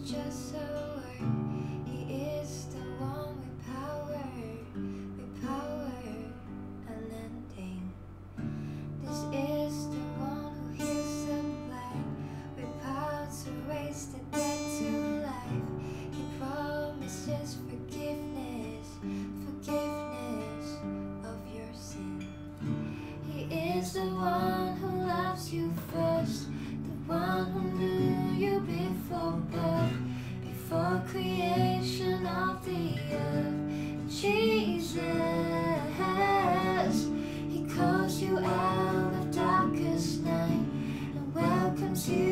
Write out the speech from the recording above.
just a word. He is the one with power unending. This is the one who heals the blind, with power to raise the dead to life. He promises forgiveness of your sin. He is the one who loves you first, the one who knew you before birth, before creation of the earth. Jesus, He calls you out of darkest night and welcomes you